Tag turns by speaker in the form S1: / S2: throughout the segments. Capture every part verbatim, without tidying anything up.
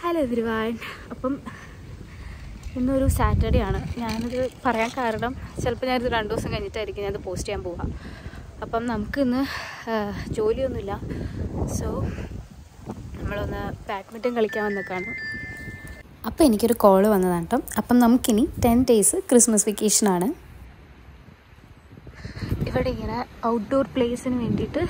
S1: Hello everyone. അപ്പം ഇന്നൊരു Saturday ആണ്. ഞാനിത് പറയാൻ കാരണം ചിലപ്പോൾ ഞാനിത് രണ്ട് ദിവസം കഴിഞ്ഞിട്ടായിരിക്കും ഞാനത് പോസ്റ്റ് ചെയ്യാൻ പോവാം. അപ്പം നമുക്കിന്ന് ജോലിയൊന്നുമില്ല. സോ നമ്മളൊന്ന് ബാഡ്മിൻ്റൺ കളിക്കാൻ വന്നേക്കാണ്. അപ്പോൾ എനിക്കൊരു കോള് വന്നതാണ് കേട്ടോ. അപ്പം നമുക്കിനി ടെൻ ഡേയ്സ് ക്രിസ്മസ് വെക്കേഷനാണ്. ഇവിടെ ഇങ്ങനെ ഔട്ട്ഡോർ പ്ലേസിന് വേണ്ടിയിട്ട്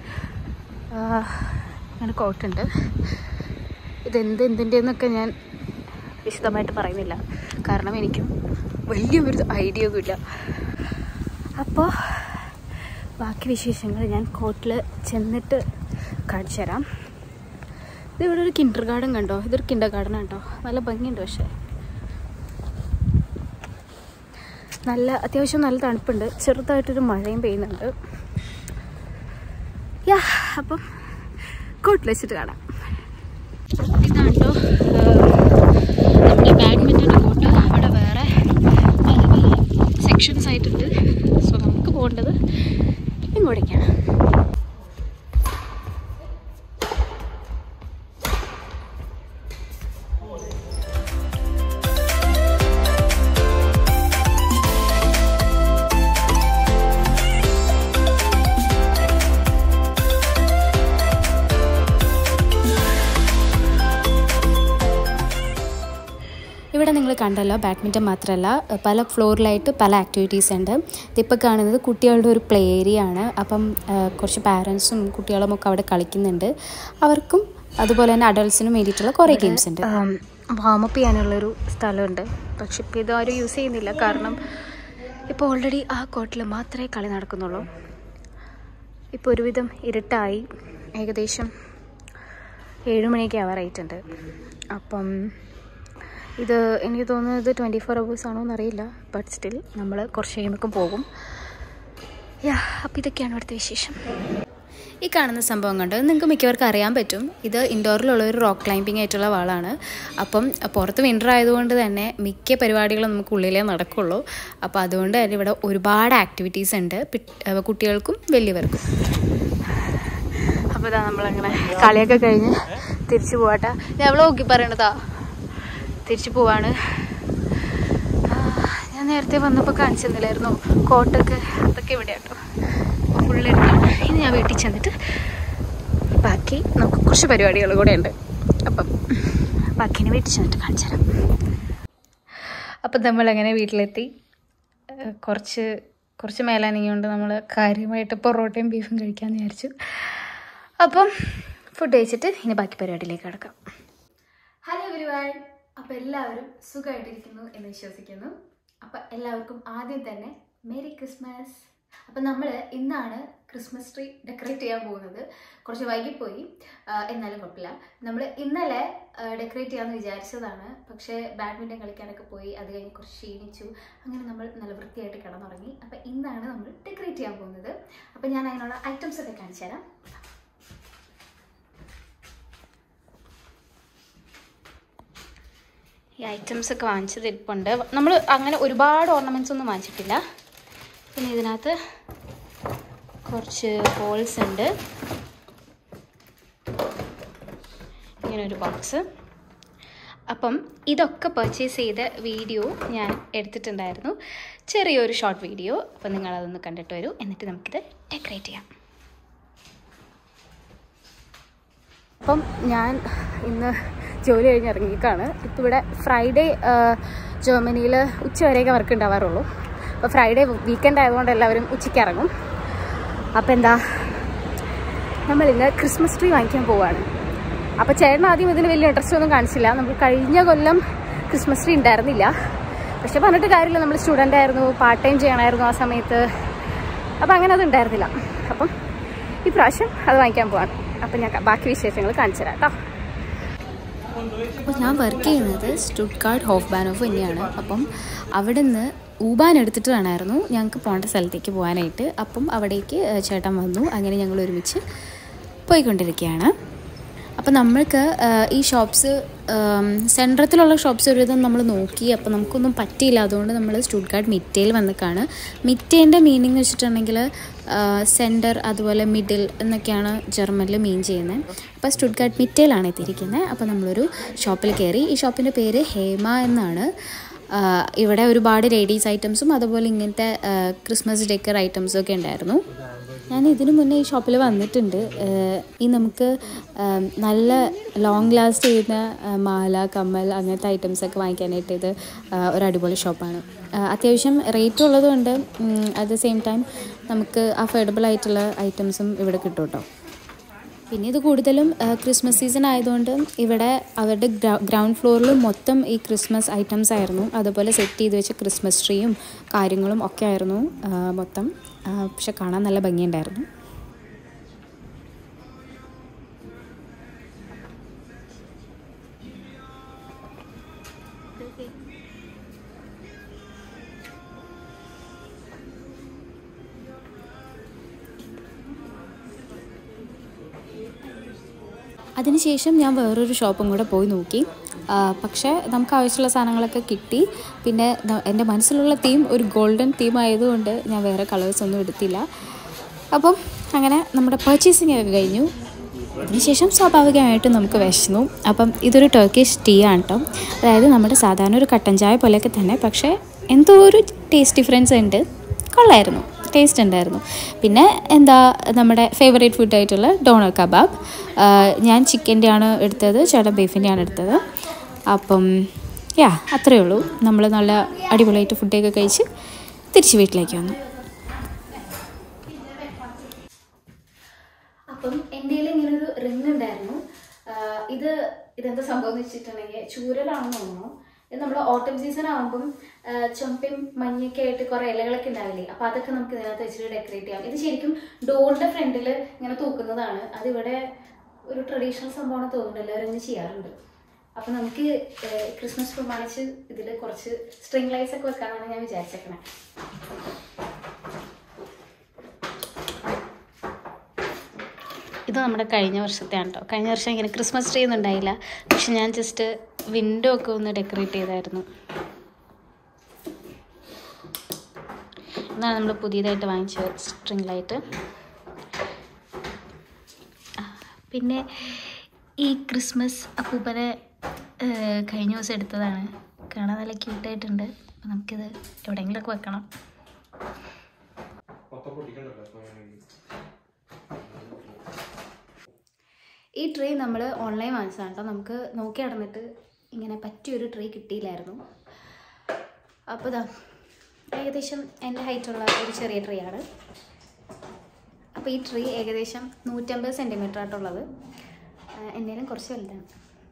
S1: ഇങ്ങനെ കോട്ടുണ്ട്. ഇതെന്ത് എന്തിൻ്റെന്നൊക്കെ ഞാൻ വിശദമായിട്ട് പറയുന്നില്ല, കാരണം എനിക്കും വലിയൊരു ഐഡിയ ഒന്നുമില്ല. അപ്പോൾ ബാക്കി വിശേഷങ്ങൾ ഞാൻ കോട്ടിൽ ചെന്നിട്ട് കാണിച്ചു തരാം. ഇതിവിടെ ഒരു കിൻഡർ ഗാർഡൻ കണ്ടോ? ഇതൊരു കിൻഡർ ഗാർഡൻ കേട്ടോ. നല്ല ഭംഗിയുണ്ട്. പക്ഷേ നല്ല അത്യാവശ്യം നല്ല തണുപ്പുണ്ട്. ചെറുതായിട്ടൊരു മഴയും പെയ്യുന്നുണ്ട്. യാ അപ്പം കോട്ടിൽ വെച്ചിട്ട് കാണാം. ഇതാണ് കേട്ടോ നമ്മുടെ ബാഡ്മിൻ്റൺ കോട്ട്. അവിടെ വേറെ പല പല സെക്ഷൻസ് ആയിട്ടുണ്ട്. സോ നമുക്ക് പോകേണ്ടത് ഇങ്ങോട്ടേക്കാണ്. ഇവിടെ നിങ്ങൾ കണ്ടല്ലോ, ബാഡ്മിൻ്റൺ മാത്രമല്ല പല ഫ്ലോറിലായിട്ട് പല ആക്ടിവിറ്റീസ് ഉണ്ട്. ഇതിപ്പോൾ കാണുന്നത് കുട്ടികളുടെ ഒരു പ്ലേ ഏരിയ ആണ്. അപ്പം കുറച്ച് പാരൻസും കുട്ടികളും ഒക്കെ അവിടെ കളിക്കുന്നുണ്ട്. അവർക്കും അതുപോലെ തന്നെ അഡൾട്ട്സിനും വേണ്ടിയിട്ടുള്ള കുറേ ഗെയിംസ് ഉണ്ട്. വാമപ്പ് ചെയ്യാനുള്ളൊരു സ്ഥലമുണ്ട്. പക്ഷെ ഇപ്പോൾ ഇതാരും യൂസ് ചെയ്യുന്നില്ല, കാരണം ഇപ്പോൾ ഓൾറെഡി ആ കോർട്ടിൽ മാത്രമേ കളി നടക്കുന്നുള്ളൂ. ഇപ്പോൾ ഒരുവിധം ഇരുട്ടായി. ഏകദേശം ഏഴുമണിയൊക്കെ ആവാറായിട്ടുണ്ട്. അപ്പം ഇത് എനിക്ക് തോന്നുന്നത് ട്വൻറ്റി ഫോർ അവേഴ്സ് ആണോ എന്നറിയില്ല. ബട്ട് സ്റ്റിൽ നമ്മൾ കുറച്ച് കഴിയുമ്പോഴേക്കും പോകും. യാ അപ്പോൾ ഇതൊക്കെയാണ് ഇവിടുത്തെ വിശേഷം. ഈ കാണുന്ന സംഭവം കണ്ട് നിങ്ങൾക്ക് മിക്കവർക്കും അറിയാൻ പറ്റും. ഇത് ഇൻഡോറിലുള്ള ഒരു റോക്ക് ക്ലൈമ്പിംഗ് ആയിട്ടുള്ള വാളാണ്. അപ്പം പുറത്ത് വിൻ്റർ ആയതുകൊണ്ട് തന്നെ മിക്ക പരിപാടികളും നമുക്ക് ഉള്ളിലേ നടക്കുള്ളൂ. അപ്പോൾ അതുകൊണ്ട് തന്നെ ഇവിടെ ഒരുപാട് ആക്ടിവിറ്റീസ് ഉണ്ട്, കുട്ടികൾക്കും വലിയവർക്കും. അപ്പോൾ ഇതാ നമ്മളങ്ങനെ കളിയൊക്കെ കഴിഞ്ഞ് തിരിച്ചു പോവാട്ടെ. ഞാൻ അവളെ നോക്കി പറയണതാ തിരിച്ചു പോവാണ്. ഞാൻ നേരത്തെ വന്നപ്പോൾ കാണിച്ചിരുന്നില്ലായിരുന്നു കോട്ടൊക്കെ? അതൊക്കെ ഇവിടെ കേട്ടോ. അപ്പോൾ ഫുള്ളെടുത്താണ്. ഇനി ഞാൻ വീട്ടിൽ ചെന്നിട്ട് ബാക്കി നമുക്ക് കുറച്ച് പരിപാടികൾ കൂടെ ഉണ്ട്. അപ്പം ബാക്കിനെ വീട്ടിൽ ചെന്നിട്ട് കാണിച്ചു തരാം. അപ്പം നമ്മളങ്ങനെ വീട്ടിലെത്തി. കുറച്ച് കുറച്ച് മേലാനങ്ങിയുണ്ട്. നമ്മൾ കാര്യമായിട്ട് പൊറോട്ടയും ബീഫും കഴിക്കാമെന്ന് വിചാരിച്ചു. അപ്പം ഫുഡ് കഴിച്ചിട്ട് ഇനി ബാക്കി പരിപാടിയിലേക്ക് കിടക്കാം. Hello everyone. അപ്പോൾ എല്ലാവരും സുഖമായിട്ടിരിക്കുന്നു എന്ന് വിശ്വസിക്കുന്നു. അപ്പോൾ എല്ലാവർക്കും ആദ്യം തന്നെ മേരി ക്രിസ്മസ്. അപ്പം നമ്മൾ ഇന്നാണ് ക്രിസ്മസ് ട്രീ ഡെക്കറേറ്റ് ചെയ്യാൻ പോകുന്നത്. കുറച്ച് വൈകിപ്പോയി, എന്നാലും കുഴപ്പമില്ല. നമ്മൾ ഇന്നലെ ഡെക്കറേറ്റ് ചെയ്യാമെന്ന് വിചാരിച്ചതാണ്. പക്ഷേ ബാഡ്മിൻ്റൺ കളിക്കാനൊക്കെ പോയി, അത് കഴിഞ്ഞ് കുറച്ച് ക്ഷീണിച്ചു. അങ്ങനെ നമ്മൾ നല്ല വൃത്തിയായിട്ട് കിടന്നുറങ്ങി. അപ്പം ഇന്നാണ് നമ്മൾ ഡെക്കറേറ്റ് ചെയ്യാൻ പോകുന്നത്. അപ്പം ഞാൻ അതിനുള്ള ഐറ്റംസ് ഒക്കെ കാണിച്ചു തരാം. ഈ ഐറ്റംസ് ഒക്കെ വാങ്ങിച്ചത് ഇരിപ്പുണ്ട്. നമ്മൾ അങ്ങനെ ഒരുപാട് ഓർണമെൻറ്റ്സ് ഒന്നും വാങ്ങിച്ചിട്ടില്ല. പിന്നെ ഇതിനകത്ത് കുറച്ച് ഹോൾസ് ഉണ്ട്. ഇങ്ങനൊരു ബോക്സ്. അപ്പം ഇതൊക്കെ പർച്ചേസ് ചെയ്ത വീഡിയോ ഞാൻ എടുത്തിട്ടുണ്ടായിരുന്നു, ചെറിയൊരു ഷോർട്ട് വീഡിയോ. അപ്പം നിങ്ങളതൊന്ന് കണ്ടിട്ട് വരൂ. എന്നിട്ട് നമുക്കിത് ഡെക്കറേറ്റ് ചെയ്യാം. അപ്പം ഞാൻ ഇന്ന് ജോലി കഴിഞ്ഞ് ഇറങ്ങിക്കാണ്. ഇപ്പോൾ ഇവിടെ ഫ്രൈഡേ ജർമ്മനിയിൽ ഉച്ച വരെയൊക്കെ വർക്ക് ഉണ്ടാവാറുള്ളൂ. അപ്പോൾ ഫ്രൈഡേ വീക്കെൻഡ് ആയതുകൊണ്ട് എല്ലാവരും ഉച്ചയ്ക്ക് ഇറങ്ങും. അപ്പോൾ എന്താ, നമ്മളിന്ന് ക്രിസ്മസ് ട്രീ വാങ്ങിക്കാൻ പോവുകയാണ്. അപ്പോൾ ചേട്ടൻ ആദ്യം ഇതിന് വലിയ ഇൻട്രസ്റ്റ് ഒന്നും കാണിച്ചില്ല. നമുക്ക് കഴിഞ്ഞ കൊല്ലം ക്രിസ്മസ് ട്രീ ഉണ്ടായിരുന്നില്ല. പക്ഷെ പറഞ്ഞിട്ട് കാര്യമില്ല, നമ്മൾ സ്റ്റുഡൻ്റ് ആയിരുന്നു, പാർട്ട് ടൈം ചെയ്യണമായിരുന്നു ആ സമയത്ത്. അപ്പോൾ അങ്ങനെ അത് ഉണ്ടായിരുന്നില്ല. അപ്പം ഈ പ്രാവശ്യം അത് വാങ്ങിക്കാൻ പോവാണ്. അപ്പം ഞാൻ ബാക്കി വിശേഷങ്ങൾ കാണിച്ചു തരാം കേട്ടോ. അപ്പോൾ ഞാൻ വർക്ക് ചെയ്യുന്നത് സ്റ്റുട്ട്ഗാർട്ട് ഹോഫ്ബാനോഫ് തന്നെയാണ്. അപ്പം അവിടെ നിന്ന് ഊബാൻ എടുത്തിട്ട് വേണമായിരുന്നു ഞങ്ങൾക്ക് പോകേണ്ട സ്ഥലത്തേക്ക് പോകാനായിട്ട്. അപ്പം അവിടേക്ക് ചേട്ടൻ വന്നു. അങ്ങനെ ഞങ്ങൾ ഒരുമിച്ച് പോയിക്കൊണ്ടിരിക്കുകയാണ്. അപ്പോൾ നമ്മൾക്ക് ഈ ഷോപ്സ് സെൻട്രത്തിലുള്ള ഷോപ്സ് ഒരുവിധം നമ്മൾ നോക്കി. അപ്പോൾ നമുക്കൊന്നും പറ്റിയില്ല. അതുകൊണ്ട് നമ്മൾ സ്റ്റുട്ട്ഗാർട്ട് മിറ്റയിൽ വന്നിക്കാണ്. മിറ്റേൻ്റെ മീനിങ് എന്ന് വെച്ചിട്ടുണ്ടെങ്കിൽ സെൻറ്റർ അതുപോലെ മിഡിൽ എന്നൊക്കെയാണ് ജർമ്മനിൽ മീൻ ചെയ്യുന്നത്. അപ്പോൾ സ്റ്റുട്ട്ഗാർട്ട് മിറ്റയിലാണ് എത്തിയിരിക്കുന്നത്. അപ്പോൾ നമ്മളൊരു ഷോപ്പിൽ കയറി. ഈ ഷോപ്പിൻ്റെ പേര് ഹേമ എന്നാണ്. ഇവിടെ ഒരുപാട് ലേഡീസ് ഐറ്റംസും അതുപോലെ ഇങ്ങനത്തെ ക്രിസ്മസ് ഡെക്കർ ഐറ്റംസും ഒക്കെ ഉണ്ടായിരുന്നു. ഞാൻ ഇതിനു മുന്നേ ഈ ഷോപ്പിൽ വന്നിട്ടുണ്ട്. ഈ നമുക്ക് നല്ല ലോങ് ലാസ്റ്റ് ചെയ്യുന്ന മാല, കമ്മൽ അങ്ങനത്തെ ഐറ്റംസൊക്കെ വാങ്ങിക്കാനായിട്ട് ഇത് ഒരു അടിപൊളി ഷോപ്പാണ്. അത്യാവശ്യം റേറ്റ് ഉള്ളതുകൊണ്ട് അറ്റ് ദ സെയിം ടൈം നമുക്ക് അഫോർഡബിൾ ആയിട്ടുള്ള ഐറ്റംസും ഇവിടെ കിട്ടും കേട്ടോ. പിന്നെ ഇത് കൂടുതലും ക്രിസ്മസ് സീസൺ ആയതുകൊണ്ട് ഇവിടെ അവരുടെ ഗ്രൗണ്ട് ഫ്ലോറിൽ മൊത്തം ഈ ക്രിസ്മസ് ഐറ്റംസ് ആയിരുന്നു. അതുപോലെ സെറ്റ് ചെയ്ത് വെച്ച ക്രിസ്മസ് ട്രീയും കാര്യങ്ങളും ഒക്കെ ആയിരുന്നു മൊത്തം. പക്ഷെ കാണാൻ നല്ല ഭംഗിയുണ്ടായിരുന്നു. അതിനുശേഷം ഞാൻ വേറൊരു ഷോപ്പും കൂടെ പോയി നോക്കി. പക്ഷേ നമുക്ക് ആവശ്യമുള്ള സാധനങ്ങളൊക്കെ കിട്ടി. പിന്നെ എൻ്റെ മനസ്സിലുള്ള തീം ഒരു ഗോൾഡൻ തീം ആയതുകൊണ്ട് ഞാൻ വേറെ കളേഴ്സ് ഒന്നും എടുത്തില്ല. അപ്പം അങ്ങനെ നമ്മുടെ പർച്ചേസിങ് ഒക്കെ കഴിഞ്ഞു. അതിനുശേഷം സ്വാഭാവികമായിട്ടും നമുക്ക് വിശന്നു. അപ്പം ഇതൊരു ടർക്കിഷ് ടീ ആണ് കേട്ടോ. അതായത് നമ്മുടെ സാധാരണ ഒരു കട്ടൻ ചായ പോലെയൊക്കെ തന്നെ, പക്ഷേ എന്തോ ഒരു ടേസ്റ്റ് ഡിഫറൻസ് ഉണ്ട്. കൊള്ളായിരുന്നു, ടേസ്റ്റ് ഉണ്ടായിരുന്നു. പിന്നെ എന്താ നമ്മുടെ ഫേവറേറ്റ് ഫുഡായിട്ടുള്ള ഡോണർ കബാബ്. ഞാൻ ചിക്കൻ്റെ ആണ് എടുത്തത്, ചേട്ടൻ ബീഫിൻ്റെ ആണ് എടുത്തത്. അപ്പം യാ അത്രയേ ഉള്ളൂ. നമ്മൾ നല്ല അടിപൊളിയായിട്ട് ഫുഡൊക്കെ കഴിച്ച് തിരിച്ച് വീട്ടിലേക്ക് വന്നു. അപ്പം എൻ്റെ കയ്യിൽ ഇങ്ങനൊരു റിങ് ഉണ്ടായിരുന്നു. ഇത് ഇതെന്താ സംഭവം എന്ന് വെച്ചിട്ടുണ്ടെങ്കിൽ ചൂരലാണെന്ന് തോന്നുന്നു. ഇത് നമ്മൾ ഓട്ടം സീസൺ ആകുമ്പം ചുമപ്പയും മഞ്ഞൊക്കെ ആയിട്ട് കുറേ ഇലകളൊക്കെ ഉണ്ടാവില്ലേ, അപ്പോൾ അതൊക്കെ നമുക്ക് ഇതിനകത്ത് വെച്ചിട്ട് ഡെക്കറേറ്റ് ചെയ്യാം. ഇത് ശരിക്കും ഡോറിൻ്റെ ഫ്രണ്ടിൽ ഇങ്ങനെ തൂക്കുന്നതാണ്. അതിവിടെ ഒരു ട്രഡീഷണൽ സംഭവമാണ് തോന്നുന്നുണ്ട്, എല്ലാവരും ഇങ്ങനെ ചെയ്യാറുണ്ട്. അപ്പം നമുക്ക് ക്രിസ്മസ് പ്രമാണിച്ച് ഇതിൽ കുറച്ച് സ്ട്രിങ് ലൈറ്റ്സ് ഒക്കെ വെക്കാനാണ് ഞാൻ വിചാരിച്ചേക്കണേ. ഇത് നമ്മുടെ കഴിഞ്ഞ വർഷത്തെയാണ് കേട്ടോ. കഴിഞ്ഞ വർഷം ഇങ്ങനെ ക്രിസ്മസ് ട്രീ ഒന്നും ഉണ്ടായില്ല, പക്ഷെ ഞാൻ ജസ്റ്റ് വിൻഡോ ഒക്കെ ഒന്ന് ഡെക്കറേറ്റ് ചെയ്തായിരുന്നു. ഇതാണ് നമ്മൾ പുതിയതായിട്ട് വാങ്ങിച്ച സ്ട്രിങ് ലൈറ്റ്. പിന്നെ ഈ ക്രിസ്മസ് അപ്പൂപ്പനെ കഴിഞ്ഞ ദിവസം എടുത്തതാണ്. കാണാൻ നല്ല ക്യൂട്ടായിട്ടുണ്ട്. അപ്പം നമുക്കിത് എവിടെയെങ്കിലുമൊക്കെ വെക്കണം. ഈ ട്രീ നമ്മൾ ഓൺലൈൻ വാങ്ങിച്ചതാണ് കേട്ടോ. നമുക്ക് നോക്കി നടന്നിട്ട് ഇങ്ങനെ പറ്റിയൊരു ട്രീ കിട്ടിയില്ലായിരുന്നു. അപ്പോൾ ഇതാ ഏകദേശം എൻ്റെ ഹൈറ്റുള്ള ഒരു ചെറിയ ട്രീ ആണ്. അപ്പോൾ ഈ ട്രീ ഏകദേശം നൂറ്റമ്പത് സെൻറ്റിമീറ്റർ ആയിട്ടുള്ളത്. എന്നേലും കുറച്ച് വലുതാണ്.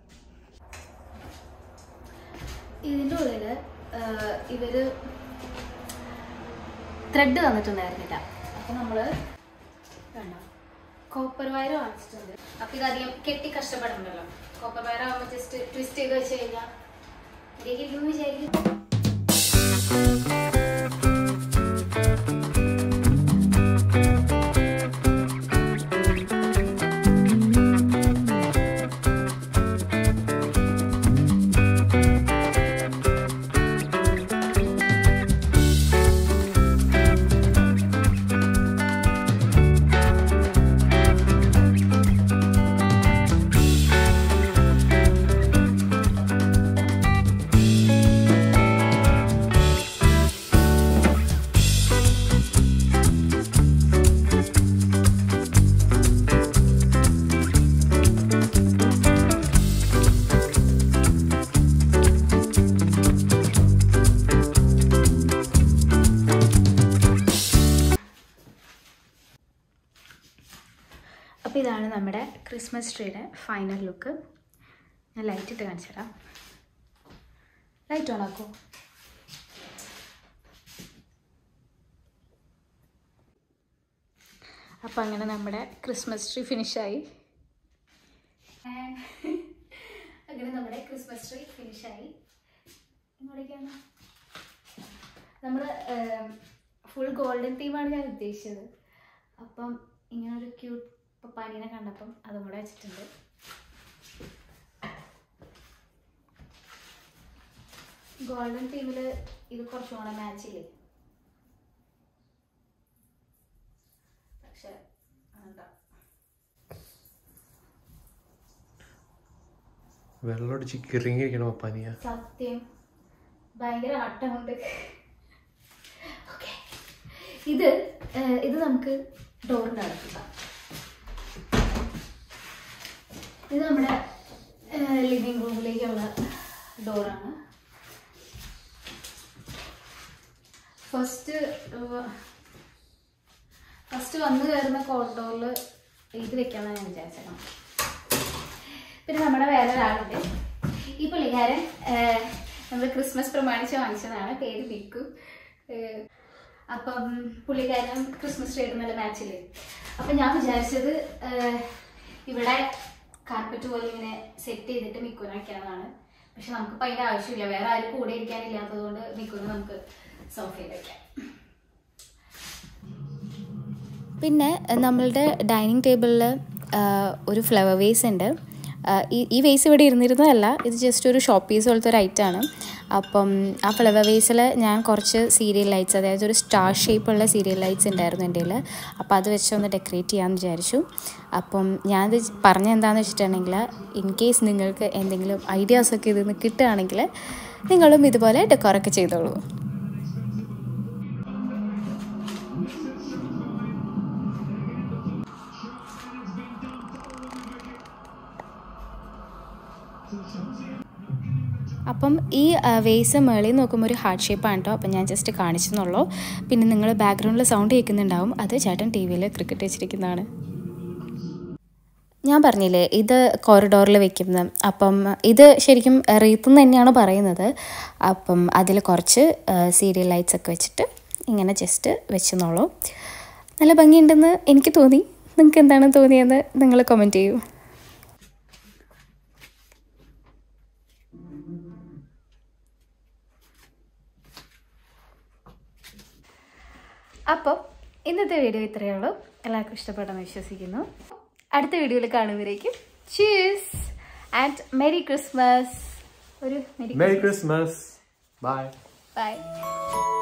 S1: ഇതിൻ്റെ ഉള്ളിൽ ഇവർ ത്രെഡ് തന്നിട്ടുണ്ടായിരുന്നില്ല. അപ്പോൾ നമ്മൾ വേണ്ട കോപ്പർ വയർ വാങ്ങിച്ചിട്ടുണ്ട്. അപ്പോൾ ഇതധികം കെട്ടി കഷ്ടപ്പെടണ്ടല്ലോ. കോപ്പർ വയർ ആകുമ്പോൾ ജസ്റ്റ് ട്വിസ്റ്റ് ചെയ്ത് വെച്ച് കഴിഞ്ഞാൽ ഇതിലേക്ക് ഇരിക്കുന്നു വിചാരിക്കും. അപ്പോൾ ഇതാണ് നമ്മുടെ ക്രിസ്മസ് ട്രീയുടെ ഫൈനൽ ലുക്ക്. ഞാൻ ലൈറ്റ് ഇട്ട് കാണിച്ചു തരാം. ലൈറ്റ് ഓൺ ആക്കൂ. അപ്പോൾ അങ്ങനെ നമ്മുടെ ക്രിസ്മസ് ട്രീ ഫിനിഷായി. അങ്ങനെ നമ്മുടെ ക്രിസ്മസ് ട്രീ ഫിനിഷായി. ഇങ്ങോട്ടേക്കാണ് നമ്മൾ ഫുൾ ഗോൾഡൻ തീമാണ് ഞാൻ ഉദ്ദേശിച്ചത്. അപ്പം ഇങ്ങനൊരു ക്യൂട്ട് പപ്പാനീനെ കണ്ടപ്പം അതും കൂടെ വെച്ചിട്ടുണ്ട്. ഗോൾഡൻ തീമിൽ ഇത് കുറച്ചും കൂടെ മാച്ച് ചെയ്യേ.
S2: വെള്ളമടിച്ച് കിറങ്ങിയിരിക്കണം പനിയ.
S1: സത്യം ഭയങ്കര ആട്ടമുണ്ട്. ഇത് ഇത് നമുക്ക് ഡോറിൻ്റെ അടക്കുക. ഇത് നമ്മുടെ ലിവിങ് റൂമിലേക്കുള്ള ഡോറാണ്. ഫസ്റ്റ് ഫസ്റ്റ് വന്ന് കയറുന്ന കോറിഡോറിൽ ഇത് വെക്കാമെന്നാണ് ഞാൻ വിചാരിച്ചേക്കണം. പിന്നെ നമ്മുടെ വേറെ ഒരാളുണ്ട്. ഈ പുള്ളിക്കാരൻ നമ്മൾ ക്രിസ്മസ് പ്രമാണിച്ച് വാങ്ങിച്ചതാണ്. പേര് പിക്കു. അപ്പം പുള്ളിക്കാരൻ ക്രിസ്മസ് ട്രീ നല്ല മാച്ചില്ലേ. അപ്പം ഞാൻ വിചാരിച്ചത് ഇവിടെ കാർപ്പറ്റ് പോലെ ഇങ്ങനെ സെറ്റ് ചെയ്തിട്ട് മിക്കുവിനെ വയ്ക്കാനാണ്. പക്ഷെ നമുക്കിപ്പോൾ അതിൻ്റെ ആവശ്യമില്ല. വേറെ ആരും കൂടെ ഇരിക്കാനില്ലാത്തത് കൊണ്ട് മിക്കുവിനെ നമുക്ക് സോഫയിൽ വയ്ക്കാം.
S3: പിന്നെ നമ്മളുടെ ഡൈനിങ് ടേബിളിൽ ഒരു ഫ്ലവർ വേസ് ഉണ്ട്. ഈ ഈ വേസ് ഇവിടെ ഇരുന്നിരുന്നതല്ല, ഇത് ജസ്റ്റ് ഒരു ഷോപ്പ് പീസ് പോലത്തെ ഒരു ഐറ്റമാണ്. അപ്പം ആ ഫ്ലവർ വേസിൽ ഞാൻ കുറച്ച് സീരിയൽ ലൈറ്റ്സ്, അതായത് ഒരു സ്റ്റാർ ഷേപ്പുള്ള സീരിയൽ ലൈറ്റ്സ് ഉണ്ടായിരുന്നു എൻ്റെ കയ്യിൽ. അപ്പോൾ അത് വെച്ച് ഒന്ന് ഡെക്കറേറ്റ് ചെയ്യാമെന്ന് വിചാരിച്ചു. അപ്പം ഞാനത് പറഞ്ഞ എന്താണെന്ന് വെച്ചിട്ടുണ്ടെങ്കിൽ, ഇൻ കേസ് നിങ്ങൾക്ക് എന്തെങ്കിലും ഐഡിയാസൊക്കെ ഇതിൽ നിന്ന് കിട്ടുകയാണെങ്കിൽ നിങ്ങളും ഇതുപോലെ ഡെക്കോറൊക്കെ ചെയ്തോളൂ. അപ്പം ഈ വേസ് മേളിൽ നോക്കുമ്പോൾ ഒരു ഹാർട്ട് ഷേപ്പാണ് കേട്ടോ. അപ്പം ഞാൻ ജസ്റ്റ് കാണിച്ചെന്നുള്ളൂ. പിന്നെ നിങ്ങൾ ബാക്ക്ഗ്രൗണ്ടിൽ സൗണ്ട് കേൾക്കുന്നുണ്ടാവും, അത് ചേട്ടൻ ടി വിയിൽ ക്രിക്കറ്റ് വെച്ചിരിക്കുന്നതാണ്. ഞാൻ പറഞ്ഞില്ലേ ഇത് കോറിഡോറിൽ വെക്കുന്നത്. അപ്പം ഇത് ശരിക്കും റീത്തുനിന്ന് തന്നെയാണ് പറയുന്നത്. അപ്പം അതിൽ കുറച്ച് സീരിയൽ ലൈറ്റ്സ് ഒക്കെ വെച്ചിട്ട് ഇങ്ങനെ ജസ്റ്റ് വെച്ചെന്നുള്ളൂ. നല്ല ഭംഗിയുണ്ടെന്ന് എനിക്ക് തോന്നി. നിങ്ങൾക്ക് എന്താണ് തോന്നിയെന്ന് നിങ്ങൾ കമൻറ്റ് ചെയ്യൂ.
S1: അപ്പം ഇന്നത്തെ വീഡിയോ ഇത്രയേ ഉള്ളൂ. എല്ലാവർക്കും ഇഷ്ടപ്പെട്ടെന്ന് വിശ്വസിക്കുന്നു. അടുത്ത വീഡിയോയിൽ കാണുമ്പോഴേക്കും ചീസ് ആൻഡ് മെരി ക്രിസ്മസ്. ഒരു മെരി ക്രിസ്മസ്.
S2: Bye
S1: by.